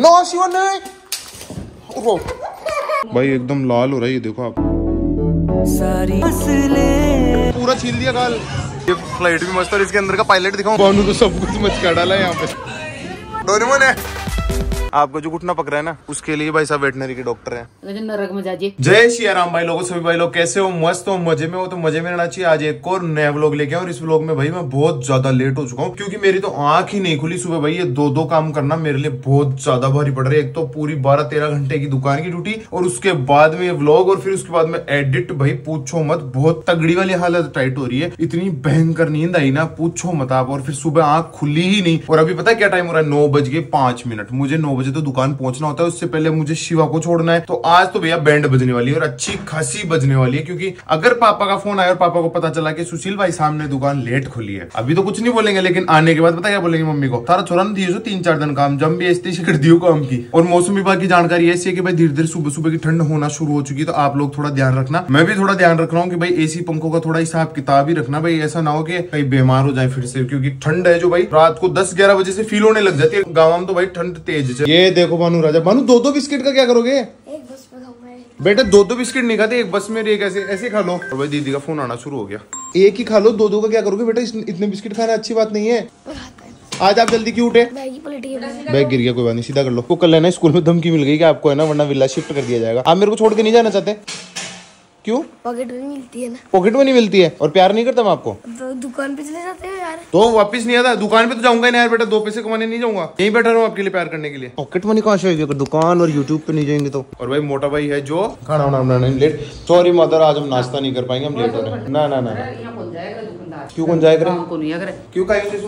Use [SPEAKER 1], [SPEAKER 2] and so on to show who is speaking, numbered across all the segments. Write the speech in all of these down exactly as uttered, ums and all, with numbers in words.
[SPEAKER 1] ना शिवा नहीं। ओहो भाई एकदम लाल हो रहा है, ये देखो आप, सारी पूरा छील दिया गाल। ये फ्लाइट भी मस्त है, इसके अंदर का पायलट दिखाऊं, बानू तो सब कुछ मचका डाला है यहाँ पे। डोरेमोन है। आपको जो घुटना पक रहा है ना, उसके लिए भाई साहब वेटनरी के डॉक्टर हैं।
[SPEAKER 2] नरक में जाइए।
[SPEAKER 1] जय श्री राम भाई लोगों, सभी भाई लोग कैसे हो? मस्त हो, मजे में हो तो मजे में रहना चाहिए। आज एक और नया व्लॉग लेके आया और इस व्लॉग में भाई मैं बहुत ज्यादा लेट हो चुका हूँ, क्योंकि मेरी तो आंख ही नहीं खुली सुबह। भाई ये दो दो काम करना मेरे लिए बहुत ज्यादा भारी पड़ रहा है। एक तो पूरी बारह तेरह घंटे की दुकान की ड्यूटी, और उसके बाद में व्लॉग, और फिर उसके बाद में एडिट। भाई पूछो मत, बहुत तगड़ी वाली हालत टाइट हो रही है। इतनी भयंकर नींद आई ना, पूछो मत आप। और फिर सुबह आंख खुली ही नहीं। और अभी पता है क्या टाइम हो रहा है? नौ बज के पांच मिनट। मुझे नौ बजे तो दुकान पहुंचना होता है, उससे पहले मुझे शिवा को छोड़ना है। तो आज तो भैया बैंड बजने वाली है, और अच्छी खासी बजने वाली है। क्योंकि अगर पापा का फोन आया और पापा को पता चला कि सुशील भाई सामने दुकान लेट खुली है, अभी तो कुछ नहीं बोलेंगे, लेकिन आने के बाद पता क्या बोलेंगे मम्मी को? तारा छोरा दिए जो तीन चार दिन काम, जम भी ऐसी कर दियो काम की। और मौसम विभाग की जानकारी ऐसी है कि भाई धीरे धीरे सुबह सुबह की ठंड होना शुरू हो चुकी है। तो आप लोग थोड़ा ध्यान रखना, मैं भी थोड़ा ध्यान रख रहा हूँ कि भाई एसी पंखों का थोड़ा हिसाब किताब ही रखना। भाई ऐसा ना हो कि कहीं बीमार हो जाए फिर से, क्योंकि ठंड है जो भाई रात को दस ग्यारह बजे से फील होने लग जाती है। गाँव में तो भाई ठंड तेज है। ये देखो भानु राजा, भानु दो दो बिस्किट का क्या करोगे?
[SPEAKER 3] एक बस में खाऊंगा।
[SPEAKER 1] बेटा दो दो बिस्किट नहीं खाते, एक बस में एक ऐसे ऐसे खा लो। और भाई दीदी का फोन आना शुरू हो गया। एक ही खा लो, दो दो का क्या करोगे बेटा? इतने बिस्किट खाना अच्छी बात नहीं है। आज आप जल्दी क्यों उठे?
[SPEAKER 3] बैग पलट गया।
[SPEAKER 1] बैग गिर गया, कोई बात नहीं, सीधा कर लो। को कल है ना स्कूल में धमकी मिल गई कि आपको है ना वरना विला शिफ्ट कर दिया जाएगा। आप मेरे को छोड़ के नहीं जाना चाहते? क्यों?
[SPEAKER 3] पॉकेट मनी मिलती है ना।
[SPEAKER 1] पॉकेट मनी मिलती है और प्यार नहीं करता मैं आपको?
[SPEAKER 3] तो दुकान पे चले जाते हैं यार।
[SPEAKER 1] तो वापस नहीं आता दुकान पे? तो जाऊंगा नहीं यार बेटा, दो पैसे कमाने नहीं जाऊंगा, यहीं बैठा रहूं आपके लिए प्यार करने के लिए। पॉकेट मनी कहाँ से आएगी अगर दुकान और यूट्यूब पे नहीं जाएंगे तो? और भाई मोटा भाई है जो खाना वाना बनाने लेट। सॉरी मदर, आज हम नाश्ता नहीं कर पाएंगे, हम लेट हो रहे हैं। ना ना ना क्यों कौन जाएगा? क्यों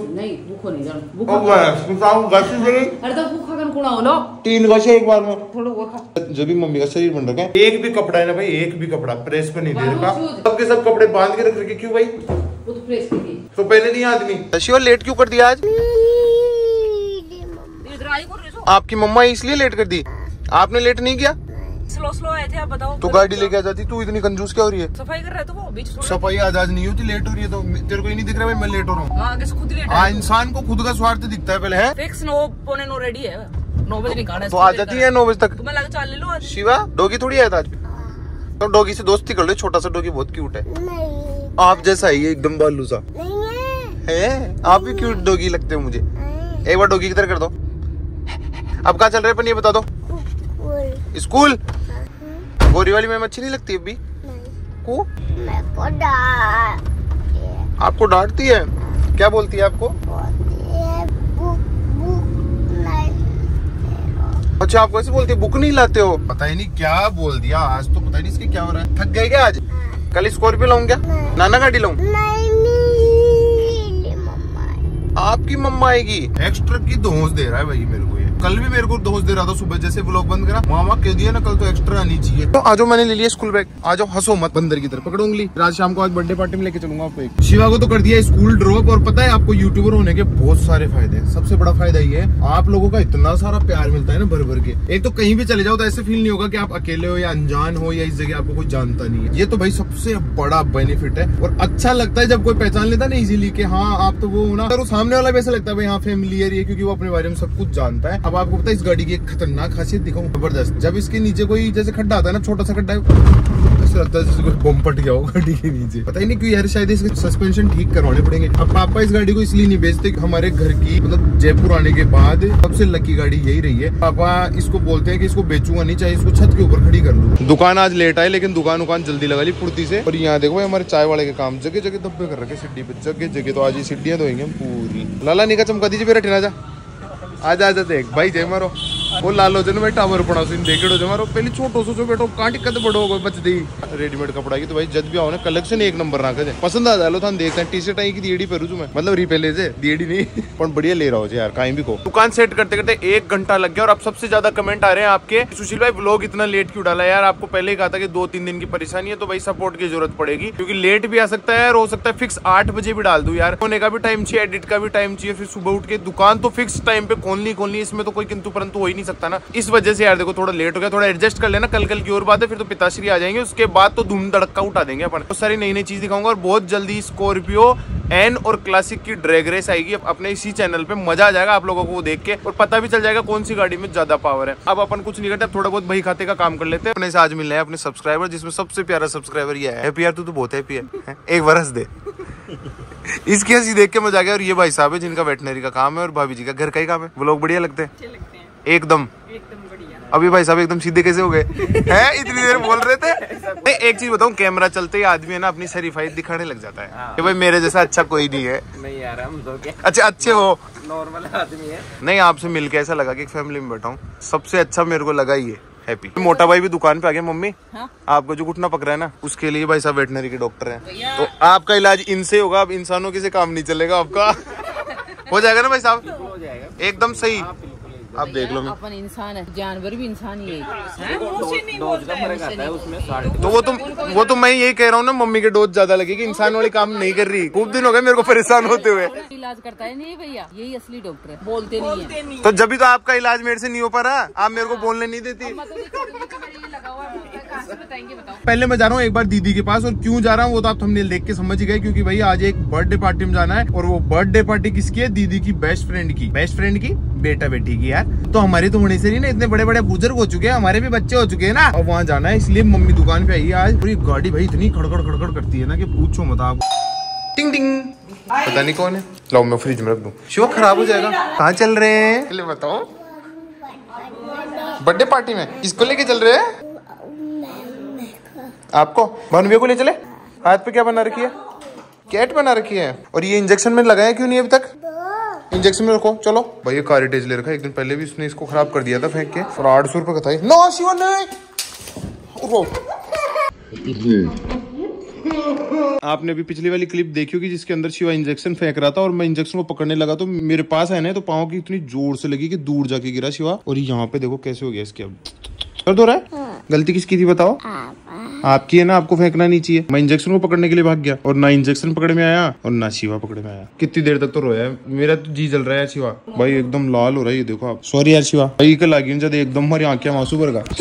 [SPEAKER 1] तीन गशे एक बार में? जब भी मम्मी का शरीर बन रखा है, एक भी कपड़ा है ना भाई, एक भी कपड़ा प्रेस पे नहीं दे रखा। सबके सब कपड़े बांध के रख रखे। क्यों भाई?
[SPEAKER 2] वो तो प्रेस की
[SPEAKER 1] तो पहले नहीं आदमी। शिवा लेट क्यों कर दिया आज? आपकी मम्मा इसलिए लेट कर दी, आपने लेट नहीं किया?
[SPEAKER 2] स्लो स्लो आए थे, आप बताओ।
[SPEAKER 1] तो गाड़ी लेके आ जाती। तू इतनी कंजूस क्या हो रही है?
[SPEAKER 2] सफाई कर रहे तो वो बीच
[SPEAKER 1] सफाई आज आज नहीं होती, लेट हो रही है तो तेरे को ही नहीं दिख रहा भाई मैं लेट हो रहा हूँ?
[SPEAKER 2] हाँ, खुद लेट।
[SPEAKER 1] हाँ, इंसान को खुद का स्वार्थ दिखता है पहले है।
[SPEAKER 2] फिक्स नौ पौने नौ रेडी है, नौ बजे निकालना है।
[SPEAKER 1] तो आ जाती है नौ बजे तक।
[SPEAKER 2] तुम्हें लगा चाल ले लो आज।
[SPEAKER 1] शिवा डॉगी थोड़ी आया था आज, तो डॉगी से दोस्ती कर लो। छोटा सा डॉगी बहुत क्यूट है।
[SPEAKER 3] नहीं।
[SPEAKER 1] आप जैसा ही है, एकदम बालू सा है। आप भी क्यूट डॉगी लगते हो मुझे। एक बार डॉगी की तरह कर दो। अब कहाँ चल रहे अपन ये बता दो? स्कूल। गोरी वाली मैम अच्छी नहीं लगती अभी को? आपको डांटती है? क्या बोलती है आपको? अच्छा आपको ऐसे बोलती है बुक नहीं लाते हो? पता ही नहीं क्या बोल दिया आज तो, पता ही नहीं इसके क्या हो रहा है। थक गए क्या आज? कल स्कॉर्पियो लाऊं क्या? नाना गाड़ी लाऊं? आपकी मम्मा आएगी। एक्स्ट्रा की दोस्त दे रहा है भाई मेरे को ये। कल भी मेरे को दोस्त दे रहा था सुबह, जैसे व्लॉग बंद करा मामा कह दिया ना कल तो एक्स्ट्रा आनी चाहिए। तो आज मैंने ले लिया स्कूल बैग। आ जाओ, हंसो मत, बंदर की तरफ पकड़ो उंगली। आज शाम को आज बर्थडे पार्टी में लेके चलूंगा आपको एक। शिवा को तो कर दिया स्कूल ड्रॉप। और पता है आपको यूट्यूबर होने के बहुत सारे फायदे हैं। सबसे बड़ा फायदा ये है, आप लोगों का इतना सारा प्यार मिलता है ना भर भर के। एक तो कहीं भी चले जाओ तो ऐसे फील नहीं होगा कि आप अकेले हो या अनजान हो या इस जगह आपको कोई जानता नहीं है। ये तो भाई सबसे बड़ा बेनिफिट है। और अच्छा लगता है जब कोई पहचान लेता है ना इजीली कि हाँ आप तो वो ना, तो सामने वाला भी ऐसा लगता है भाई हाँ फैमिलियर है, क्योंकि वो अपने बारे में सब कुछ जानता है। अब आपको पता है इस गाड़ी की एक खतरनाक खासियत दिखाऊं, जबरदस्त। जब इसके नीचे कोई जैसे खड्डा आता है ना, छोटा सा खड्डा है, ऐसा लगता है जैसे कोई बम फट गया हो गाड़ी के नीचे। पता ही नहीं क्यों यार, शायद इसके सस्पेंशन ठीक करवाने पड़ेंगे। अब पापा इस गाड़ी को इसलिए नहीं बेचते, हमारे घर की मतलब जयपुर आने के बाद सबसे लकी गाड़ी यही रही है। पापा इसको बोलते हैं कि इसको बेचूंगा नहीं, चाहे इसको छत के ऊपर खड़ी कर लूं। दुकान आज लेट आए, लेकिन दुकान उकान जल्दी लगा ली फुर्ती से। और यहाँ देखो हमारे चाय वाले के काम, जगह जगह धब्बे कर रखे सिड्डी पे, जगह जगह। तो आज ये सिड्डियां धोएंगे हम पूरी। लाला निका चमका दीजिए मेरा टिना जा। आजा आजा देख भाई जय मारो। वो लालो जन में टावर पड़ा सीन देखेड़ो जो मारो। पहले छोटो सो बेटो कांटी कद बड़ो कोई बच दी। रेडीमेड कपड़ा की तो भाई जद भी आओ ना कलेक्शन एक नंबर रखा जाए। पसंद आ जालो थान देखते हैं। टी शर्ट आई की दीड़ी पेरू मैं, मतलब रिपेले से दीड़ी नहीं पर बढ़िया ले रहा हो यार कहीं भी को। दुकान सेट करते करते एक घंटा लग गया। और अब सबसे ज्यादा कमेंट आ रहे हैं आपके, सुशील भाई व्लॉग इतना लेट क्यों डाला? यार आपको पहले ही कहा था कि दो तीन दिन की परेशानी है, तो भाई सपोर्ट की जरूरत पड़ेगी, क्योंकि लेट भी आ सकता है और हो सकता है फिक्स आठ बजे भी डाल दूं यार। होने का भी टाइम चाहिए, एडिट का भी टाइम चाहिए, फिर सुबह उठ के दुकान तो फिक्स टाइम पे खोलनी खोलनी, इसमें तो कोई किंतु परंतु हो ही नहीं नहीं सकता ना, इस वजह से यार देखो थोड़ा लेट हो गया, थोड़ा एडजस्ट कर लेना। कल कल की और बात है, फिर तो पिताश्री आ जाएंगे, उसके बाद तो धूम धड़का उठा देंगे अपन। बहुत सारी नई नई चीज दिखाऊंगा और बहुत जल्दी स्कॉर्पियो एन और क्लासिक की ड्रैग रेस आएगी अपने इसी चैनल पे। मजा आ जाएगा आप लोगों को वो देख के और पता भी चल जाएगा कौन सी गाड़ी में ज्यादा पावर है। अब अपन कुछ नहीं करते, थोड़ा बहुत भाई खाते का काम कर लेते हैं। अपने से आज मिलने हैं अपने सब्सक्राइबर, जिसमें सबसे प्यारा सब्सक्राइबर ये है। हैप्पी यार, तू तो बहुत हैप्पी है, एक बार हंस दे। इसकी हंसी देख के मजा आ गया। और ये भाई साहब है जिनका वेटनरी का काम है और भाभी जी का घर का ही काम है। वो लोग बढ़िया लगते हैं एकदम एकदम बढ़िया। अभी भाई साहब एकदम सीधे कैसे हो गए हैं, इतनी देर बोल रहे थे। नहीं एक चीज बताऊं, कैमरा चलते ही आदमी है ना अपनी सरीफाई दिखाने लग जाता है कि भाई मेरे जैसा अच्छा कोई नहीं है।
[SPEAKER 4] नहीं यार हम तो क्या
[SPEAKER 1] अच्छा अच्छे हो,
[SPEAKER 4] नॉर्मल आदमी है।
[SPEAKER 1] नहीं आपसे मिलके ऐसा लगा कि एक फैमिली में बैठा हूँ। सबसे अच्छा मेरे को लगा ये हैप्पी। मोटा भाई भी दुकान पे आ गया। मम्मी
[SPEAKER 2] हाँ? आपको
[SPEAKER 1] जो घुटना पक रहा है ना, उसके लिए भाई साहब वेटनरी के डॉक्टर हैं, तो आपका इलाज इनसे होगा। अब इंसानों के से काम नहीं चलेगा आपका। हो जाएगा ना भाई साहब,
[SPEAKER 4] हो जाएगा
[SPEAKER 1] एकदम सही। आप देख लो,
[SPEAKER 2] अपन इंसान है, जानवर भी इंसान ही है।
[SPEAKER 4] डोज का फर्क आता है उसमें साढ़े।
[SPEAKER 1] तो वो तो वो तो मैं यही कह रहा हूँ ना, मम्मी के डोज ज्यादा लगेगी, इंसान वाली काम नहीं कर रही। खूब दिन हो गए मेरे को परेशान होते हुए।
[SPEAKER 2] इलाज करता है नहीं भैया, यही असली डॉक्टर है, बोलते नहीं है।
[SPEAKER 1] तो जब भी तो आपका इलाज मेरे से नहीं हो पा रहा, आप मेरे को बोलने नहीं देती। पहले मैं जा रहा हूँ एक बार दीदी के पास, और क्यों जा रहा हूँ वो तो आप थंबनेल देख के समझ ही गए, क्योंकि भाई आज एक बर्थडे पार्टी में जाना है। और वो बर्थडे पार्टी किसकी है? दीदी की बेस्ट फ्रेंड की। बेस्ट फ्रेंड की बेटा बेटी की यार। तो हमारे तो होने से नहीं ना, इतने बड़े बड़े बुजुर्ग हो चुके हैं, हमारे भी बच्चे हो चुके हैं ना, और वहाँ जाना है। इसलिए मम्मी दुकान पे आई है आज। और ये गाड़ी भाई इतनी खड़खड़ खड़खड़ करती है ना कि पूछो मत आप। टिंग टिंग, पता नहीं कौन है। लाओ मैं फ्रिज में रख दूं, शो खराब हो जाएगा। कहाँ चल रहे हैं पहले बताओ? बर्थडे पार्टी में किसको लेके चल रहे हैं? आपको? भानुविया को ले चले? हाथ पे क्या बना रखी है? कैट बना रखी है। और ये इंजेक्शन में लगाया क्यों नहीं अभी तक? इंजेक्शन में रखो। चलो भाई ये कारिटेज ले रखा है, एक दिन पहले भी उसने इसको खराब कर दिया था फेंक के, और आठ सौ रुपए का था। नो शिवा नहीं। आपने अभी पिछली वाली क्लिप देखी होगी जिसके अंदर शिवा इंजेक्शन फेंक रहा था और मैं इंजेक्शन को पकड़ने लगा तो मेरे पास है ना, तो पाँव की इतनी जोर से लगी कि दूर जाके गिरा शिवा। और यहाँ पे देखो कैसे हो गया इसके। अब दर्द हो रहा है? हाँ। गलती किसकी थी बताओ? आपकी है ना, आपको फेंकना नहीं चाहिए। मैं इंजेक्शन को पकड़ने के लिए भाग गया और ना इंजेक्शन पकड़ में आया और ना शिवा पकड़ में आया। कितनी देर तक तो रोया है, मेरा तो जी जल रहा है शिवा भाई, एकदम लाल हो रहा है ये देखो आप। सॉरी यार शिवा भाई, कल लगी जब एकदम हमारी आंखें आंसू भर गा।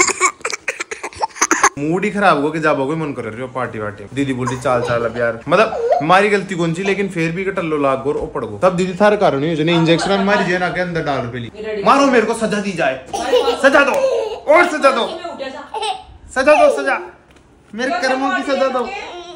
[SPEAKER 1] मूड ही खराब हो कि जा बोगे मन कर रही हो पार्टी वार्टी। दीदी बोलती चाल चाल अब यार, मतलब हमारी गलती कौन सी, लेकिन फिर भी टल्लो लाग गोर ओ पड़ गो। तब दीदी थार कारण नहीं है, इंजेक्शन हमारी जेन आके अंदर डाल पे मारो, मेरे को सजा दी जाए। सजा दो और सजा दो, सजा दो, सजा मेरे कर्मों की सजा दो।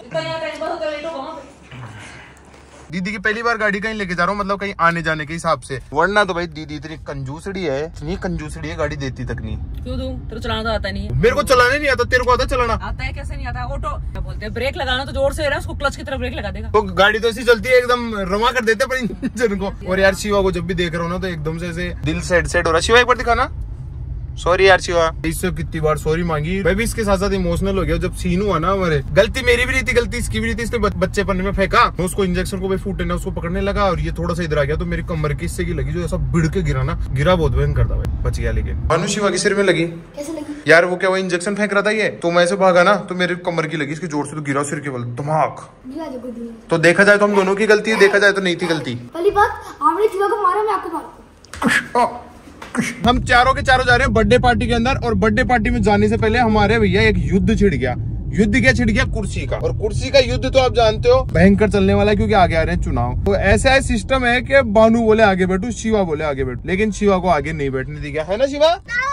[SPEAKER 1] दीदी की पहली बार गाड़ी कहीं लेके जा रहा हूँ, मतलब कहीं आने जाने के हिसाब से, वरना तो भाई दीदी इतनी कंजूसड़ी है, इतनी कंजूसड़ी है, गाड़ी देती तक नहीं।
[SPEAKER 2] क्यों दूं? तेरे चलाना तो आता नहीं है।
[SPEAKER 1] मेरे को चलाने नहीं आता, तेरे को आता चलाना? आता
[SPEAKER 2] है, कैसे नहीं आता? ऑटो क्या बोलते हैं, ब्रेक लगाना तो जोर से है, उसको क्लच की तरफ ब्रेक लगा देगा
[SPEAKER 1] तो गाड़ी तो ऐसी चलती है, एकदम रमा कर देते पर इंजन को। और यार शिवा को जब भी देख रहा हूँ ना तो एकदम से ऐसे दिल सेट सेट हो रहा है। शिवा एक बार दिखाना। सॉरी यार शिवा, इससे कितनी बार सॉरी मांगी। मैं भी इसके साथ साथ इमोशनल हो गया जब सीन हुआ ना हमारे। गलती मेरी भी नहीं थी, गलती इसकी भी नहीं थी, इसने बच्चे पन्ने में फेंका, उसको इंजेक्शन को भाई फूटे ना उसको पकड़ने लगा और ये थोड़ा सा इधर आ गया तो मेरी कमर की हिस्से की लगी, जो ऐसा भिड़ के गिरा ना, गिरा बहुत भयंकर था भाई, बच गया। लेकिन भानु शिवा के सिर में लगी।
[SPEAKER 3] कैसे लगी?
[SPEAKER 1] यार वो क्या, वो इंजेक्शन फेंक रहा था ये, तो मैं ऐसे भागा ना तो मेरे कमर की लगी, इसकी जोर से तो गिरा सिर के बल धमाक। तो देखा जाए तो हम दोनों की गलती है, देखा जाए तो नहीं थी गलती।
[SPEAKER 3] पहली बात आपने शिवा को मारा, मैं आपको मारूंगा।
[SPEAKER 1] हम चारों के चारों जा रहे हैं बर्थडे पार्टी के अंदर, और बर्थडे पार्टी में जाने से पहले हमारे भैया एक युद्ध छिड़ गया। युद्ध क्या छिड़ गया? कुर्सी का। और कुर्सी का युद्ध तो आप जानते हो भयंकर चलने वाला है, क्योंकि आगे आ रहे हैं चुनाव। तो ऐसा है सिस्टम है कि भानु बोले आगे बैठू, शिवा बोले आगे बैठू, लेकिन शिवा को आगे नहीं बैठने दी गया है ना शिवा।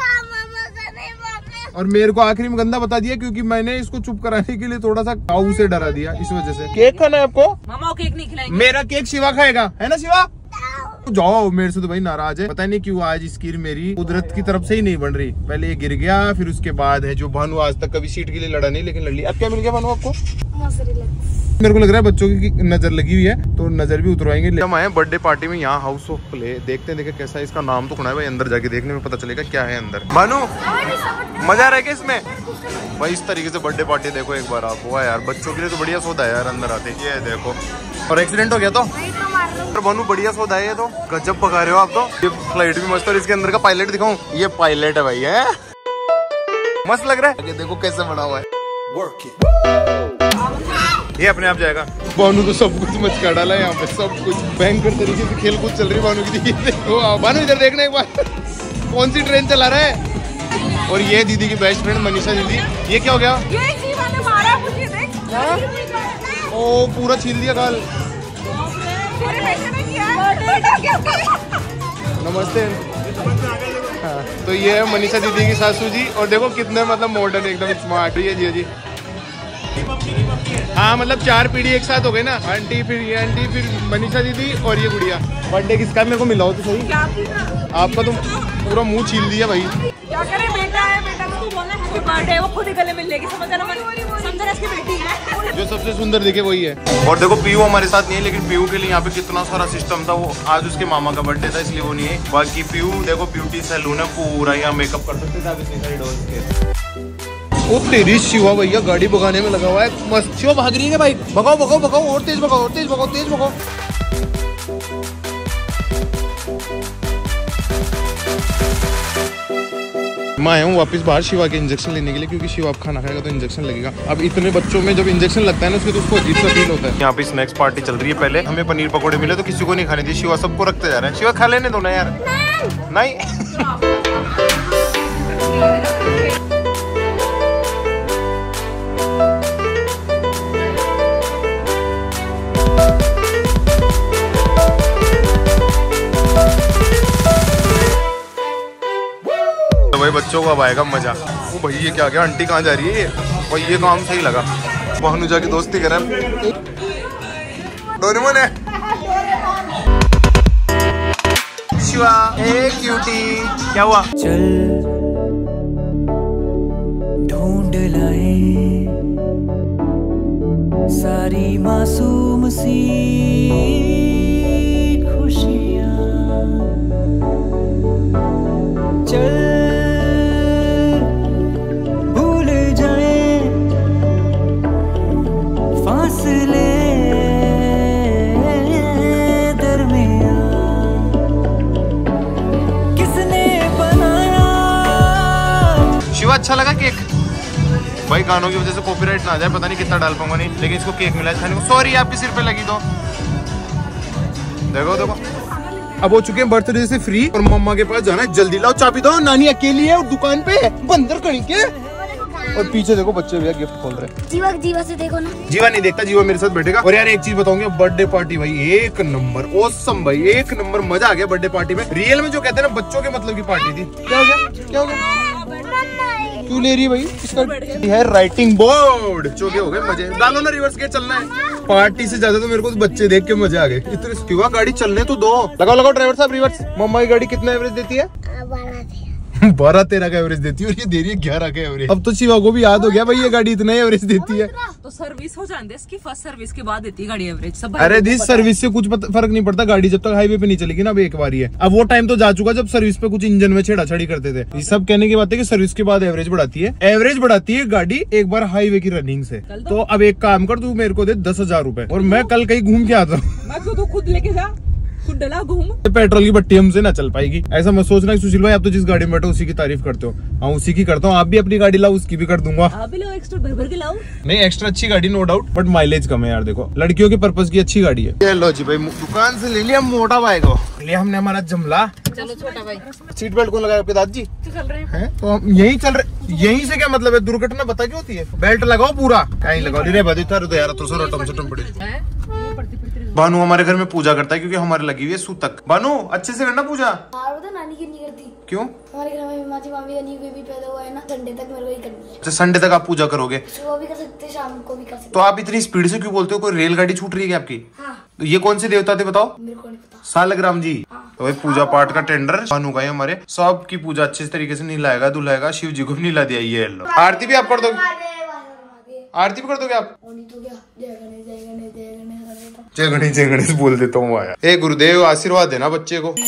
[SPEAKER 1] और मेरे को आखिरी में गंदा बता दिया, क्योंकि मैंने इसको चुप कराने के लिए थोड़ा सा काऊ से डरा दिया, इस वजह से। केक खाना है आपको?
[SPEAKER 2] मामा केक नहीं खिलाएंगे।
[SPEAKER 1] मेरा केक शिवा खाएगा, है ना शिवा? जाओ, मेरे से तो भाई नाराज है, पता नहीं क्यों आज इसकी मेरी कुदरत की तरफ से ही नहीं बन रही। पहले ये गिर गया, फिर उसके बाद है जो भानु आज तक कभी सीट के लिए लड़ा नहीं, लेकिन लड़ लिया। अब क्या मिल गया भानु आपको? मेरे को लग रहा है बच्चों की नजर लगी हुई है, तो नजर भी उतरवाएंगे। हम आए बर्थडे पार्टी में, यहाँ हाउस ऑफ प्ले देखते हैं, देखे कैसा है। इसका नाम तो सुना है भाई, अंदर जाके देखने में पता चलेगा क्या है अंदर। भानु मजा आ रहा है क्या इसमें? भाई इस तरीके से बर्थडे पार्टी देखो एक बार आप। हुआ यार बच्चों के लिए तो बढ़िया सौदा है यार, अंदर आते ये देखो। और एक्सीडेंट हो गया तो भानु बढ़िया सौदा है ये तो, गजब पका रहे हो आप तो। ये फ्लाइट भी मस्त है, और इसके अंदर का पायलट दिखाऊं, ये पायलट है भाई, है मस्त लग रहा है। ये देखो कैसे बना हुआ है, ये अपने आप जाएगा। भानु तो सब कुछ मचका डाला है यहाँ पे, सब कुछ भयंकर तरीके से खेल कूद चल रही है भानु की। देखो भानु इधर देखना एक बार, कौन सी ट्रेन चला रहा है? और ये दीदी की बेस्ट फ्रेंड मनीषा दीदी। ये क्या हो गया?
[SPEAKER 2] ये जीवा ने मारा मुझे, देख।
[SPEAKER 1] ओ पूरा छील दिया गाल। नमस्ते। हाँ, तो ये है मनीषा दीदी की सासू जी और देखो कितने मतलब मॉडर्न एकदम स्मार्ट। ये जी जी हाँ मतलब चार पीढ़ी एक साथ हो गई ना। आंटी फिर ये आंटी फिर मनीषा दीदी और ये गुड़िया। बर्थडे किसका मेरे को मिलाओ तो सही। आपका तो पूरा मुंह छील दिया भाई।
[SPEAKER 2] क्या करे, बेटा है, बेटा को तू बोलना हैप्पी बर्थडे, वो खुद ही गले मिल लेगी। समझ रहा समझ रहा इसकी बेटी है।
[SPEAKER 1] जो सबसे सुंदर दिखे वही है। और देखो पीयू हमारे साथ नहीं है, लेकिन पीयू के लिए यहाँ पे कितना सारा सिस्टम था। वो आज उसके मामा का बर्थडे था इसलिए वो नहीं है। बाकी पीयू देखो ब्यूटी सैलून है पूरा, यहाँ मेकअप कर सकते थे आप इतनी सारी डॉल्स के। ओ तेरी शिवा भैया गाड़ी भगाने में लगा हुआ है। मस्त शिवा भाग रही है भाई। भगाओ भगाओ भगाओ और तेज भगाओ और तेज भगाओ तेज भगाओ। मैं आया हूँ वापस बाहर शिवा के इंजेक्शन लेने के लिए, क्योंकि शिवा अब खाना खाएगा तो इंजेक्शन लगेगा। अब इतने बच्चों में जब इंजेक्शन लगता है ना उसके तो उसको अजीब सा फील होता है। यहाँ पे स्नैक्स पार्टी चल रही है। पहले हमें पनीर पकौड़े मिले तो किसी को नहीं खाने दिए, शिवा सबको रखते जा रहे हैं। शिवा खा लेने दो ना यार। नहीं भाई बच्चों को अब आएगा मजा। ओ भाई ये क्या गया, आंटी कहाँ जा रही है ये? और ये काम सही लगा, भानु जाके दोस्ती करें। डोरेमोन है शिवा। ए क्यूटी क्या हुआ?
[SPEAKER 5] चल ढूंढ लाए सारी मासूम सी खुशियाँ। चल
[SPEAKER 1] अच्छा लगा केक भाई? गानों की वजह से कॉपीराइट ना आ जाए, पता नहीं कितना डाल पाऊंगा नहीं, लेकिन इसको केक मिला है खाने को। सॉरी आपके सिर पे लगी तो देखो देखो। अब हो चुके हैं बर्थडे से फ्री और मम्मा के पास जाना है। जल्दी लाओ चाबी दो, नानी अकेली है और दुकान पे बंदर कहीं के। और पीछे देखो बच्चे भैया गिफ्ट खोल रहे हैं।
[SPEAKER 3] जीवा जीवा से देखो ना।
[SPEAKER 1] जीवा नहीं देखता, जीवा मेरे साथ बैठेगा। और यार एक चीज बताऊंगी, बर्थडे पार्टी भाई एक नंबर ऑसम भाई, एक नंबर मजा आ गया बर्थडे पार्टी में। रियल में जो कहते हैं ना बच्चों के मतलब की पार्टी थी। क्या हो गया क्या हो गया? क्यों ले रही है भाई? इसका है राइटिंग बोर्ड। चौके हो गए मजे। डालो ना रिवर्स गेट, चलना है। पार्टी से ज्यादा तो मेरे को बच्चे देख के मजे आ गए। इतने क्यों गाड़ी चलने तो दो। लगाओ लगाओ ड्राइवर साहब रिवर्स। मम्मा की गाड़ी कितना एवरेज देती है? बारह तेरह का एवरेज देती है और ये दे रही है ग्यारह का एवरेज। अब तो शिवा को भी याद हो गया भाई ये गाड़ी इतना एवरेज देती है।
[SPEAKER 2] तो सर्विस हो जाती है इसकी, फर्स्ट सर्विस के बाद देती है गाड़ी एवरेज सब।
[SPEAKER 1] अरे दिस सर्विस से कुछ फर्क नहीं पड़ता, गाड़ी जब तक हाईवे पे नहीं चलेगी ना। अब एक बार ही है, अब वो टाइम तो जा चुका जब सर्विस पे कुछ इंजन में छेड़ा छड़ी करते थे। ये सब कहने की बात है कि सर्विस के बाद एवरेज बढ़ाती है। एवरेज बढ़ाती है गाड़ी एक बार हाईवे की रनिंग से। तो अब एक काम कर, तू मेरे को दे दस हजार रूपए और मैं कल कहीं घूम के आता हूँ।
[SPEAKER 2] खुद लेके जा, खुद डला घूम।
[SPEAKER 1] पेट्रोल की बट्टी हमसे ना चल पाएगी, ऐसा मत सोचना कि सुशील भाई आप तो जिस गाड़ी में बैठो उसी की तारीफ करते हो। हाँ उसी की करता हूँ। आप भी अपनी गाड़ी लाओ, उसकी भी कर दूंगा।
[SPEAKER 2] आप भी लो, एक्स्ट्रा भर भर के लाओ।
[SPEAKER 1] नहीं एक्स्ट्रा अच्छी गाड़ी नो डाउट, बट माइलेज कम है यार। देखो लड़कियों के पर्पज की अच्छी गाड़ी है। ये लो जी भाई, दुकान से ले लिया मोटा बाइक को, लिया हमने हमारा जमला।
[SPEAKER 2] चलो छोटा भाई।
[SPEAKER 1] सीट बेल्ट कौन लगाया? दादाजी
[SPEAKER 2] चल रहे
[SPEAKER 1] हैं तो हम यही चल रहे। यहीं से क्या मतलब है? दुर्घटना बता क्या होती है? बेल्ट लगाओ पूरा, कहीं लगाओ रे बदी तो यार तो सर टम से टम पड़ी। बानू हमारे घर में पूजा करता है क्योंकि हमारे लगी हुई है सूतक। बानू अच्छे से करना पूजा।
[SPEAKER 3] तो नानी की नहीं करती।
[SPEAKER 1] क्यों?
[SPEAKER 3] हमारे घर में माची मामी का न्यू बेबी पैदा हुआ है ना, संडे तक मेरे को ही करनी है।
[SPEAKER 1] तो संडे तक आप पूजा करोगे?
[SPEAKER 3] सुबह भी कर सकते, शाम को भी कर सकते।
[SPEAKER 1] तो आप इतनी स्पीड से क्यों बोलते हो? कोई रेलगाड़ी छूट रही है क्या आपकी?
[SPEAKER 3] हाँ।
[SPEAKER 1] तो ये कौन से देवता थे बताओ?
[SPEAKER 3] मेरे को नहीं पता।
[SPEAKER 1] सालग्राम जी।
[SPEAKER 3] हाँ।
[SPEAKER 1] तो भाई पूजा पाठ का टेंडर बानू का है हमारे, सब की पूजा अच्छे तरीके से निलाएगा दुलाएगा। शिव जी को भी निला दिया। ये लो आरती भी आप कर दोगे? आरती भी कर दोगे आप?
[SPEAKER 3] तो क्या जय गणेश जय गणेश जय गणेश
[SPEAKER 1] जय गणेश जय गणेश बोल देता हूँ। आया हे गुरुदेव आशीर्वाद देना बच्चे को।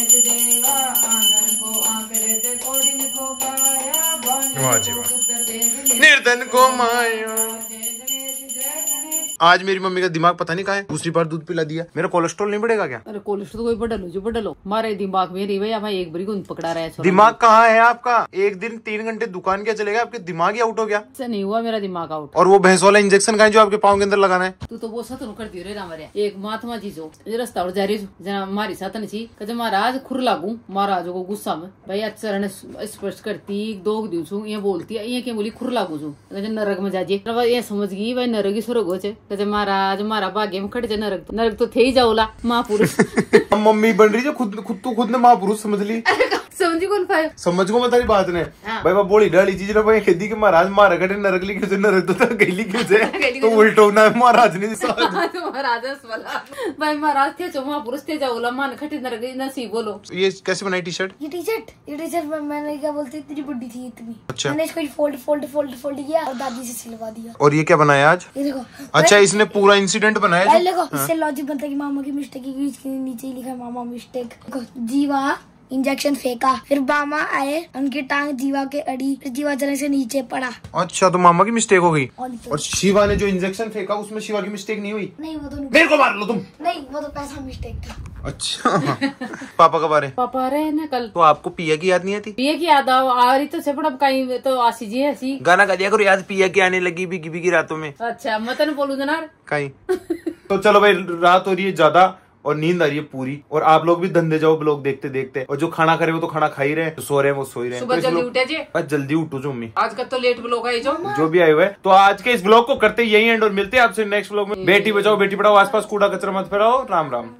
[SPEAKER 1] निर्धन को माया। आज मेरी मम्मी का दिमाग पता नहीं कहाँ है, दूसरी बार दूध पिला दिया। मेरा कोलेस्ट्रॉल नहीं बढ़ेगा क्या?
[SPEAKER 6] अरे कोलेस्ट्रॉल कोई बढ़लो जो बढ़लो, मारे दिमाग में रही भैया, मैं एक बारी को पकड़ा रहा है।
[SPEAKER 1] दिमाग कहाँ है आपका? एक दिन तीन घंटे दुकान क्या चलेगा, आपके दिमाग ही आउट हो गया।
[SPEAKER 6] ऐसा नहीं हुआ मेरा दिमाग आउट।
[SPEAKER 1] और वो भैंस वाला इंजेक्शन का है जो आपके पाँव के अंदर लगाना है?
[SPEAKER 6] तू तो वो सतन करती रे रामरिया। एक महात्मा जी जो रास्ता और जा रही जना मारी सतन छी कहे महाराज खुर लागू, महाराज को गुस्सा में भाई चरण स्पर्श करती दो दिवसों ये बोलती ये क्या बोली खुर लागू छू नरक में जाजे। ये समझ गई भाई नरक ही स्वर्ग हो कहे महाराज मारा भाग्य में खड़े नरक नरक तो थे ही जाओला महापुरुष।
[SPEAKER 1] मम्मी बन रही है खुद खुद तो खुद ने महापुरुष समझ ली।
[SPEAKER 6] समझी कौन पाए
[SPEAKER 1] समझ को बताई बात ने
[SPEAKER 6] हाँ।
[SPEAKER 1] भाई बोली डाली चीज ना भाई खेती के महाराज मारा कटे नरक लिखे से नरक तो गैली क्यों से तो उल्टा होना है महाराज ने
[SPEAKER 6] महाराज वाला भाई महाराज थे जो महापुरुष थे जाओला मान खटे नरक नसीब बोलो।
[SPEAKER 1] ये कैसे बनाई टी शर्ट?
[SPEAKER 3] ये टी शर्ट ये टी शर्ट मैंने क्या बोलते इतनी बड़ी थी इतनी।
[SPEAKER 1] अच्छा।
[SPEAKER 3] मैंने इसको फोल्ड फोल्ड फोल्ड फोल्ड किया और दादी से सिलवा दिया।
[SPEAKER 1] और ये क्या बनाया आज?
[SPEAKER 3] ये देखो।
[SPEAKER 1] अच्छा इसने पूरा इंसिडेंट बनाया
[SPEAKER 3] भाई देखो इससे लॉजिक बनता है कि मामा की मिस्टेक है, इसके नीचे ही लिखा है मामा मिस्टेक। देखो जीवा इंजेक्शन फेंका, फिर मामा आए उनकी टांग जीवा के अड़ी, फिर जीवा जने से नीचे पड़ा।
[SPEAKER 1] अच्छा तो मामा की मिस्टेक हो गई।
[SPEAKER 3] और,
[SPEAKER 1] और शिवा ने जो इंजेक्शन फेंका उसमें शिवा की मिस्टेक नहीं हुई?
[SPEAKER 3] नहीं वो तो
[SPEAKER 1] मेरे को मार लो तुम।
[SPEAKER 3] नहीं वो तो पैसा मिस्टेक था।
[SPEAKER 1] अच्छा पापा कब आ रहे?
[SPEAKER 6] पापा आ रहे हैं ना कल।
[SPEAKER 1] तो आपको पिया की याद नहीं आती?
[SPEAKER 6] पिया की याद आ रही तो सेपड़ा कहीं तो आसी जी ऐसी
[SPEAKER 1] गाना गा दिया करो याद पिया की आने लगी बिगी बिगी रातों में।
[SPEAKER 6] अच्छा मतन बोलू जनार
[SPEAKER 1] कहीं तो चलो भाई रात हो रही है ज्यादा और नींद आ रही है पूरी, और आप लोग भी धंधे जाओ ब्लॉग देखते देखते, और जो खाना करे वो तो खाना खा ही रहे, जो सो रहे हैं वो सो ही रहे हैं।
[SPEAKER 6] सुबह
[SPEAKER 1] तो
[SPEAKER 6] जल्दी उठे जी।
[SPEAKER 1] बस जल्दी उठो जो मम्मी,
[SPEAKER 6] आज का तो लेट ब्लॉग है जो
[SPEAKER 1] जो भी आए हुए। तो आज के इस ब्लॉग को करते यही एंड और मिलते हैं आपसे नेक्स्ट ब्लॉग में। बेटी बचाओ बेटी पढ़ाओ, आसपास कूड़ा कचरा मत फैलाओ। राम राम।